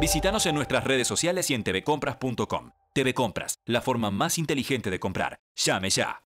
Visítanos en nuestras redes sociales y en tvcompras.com. TV Compras, la forma más inteligente de comprar. ¡Llame ya!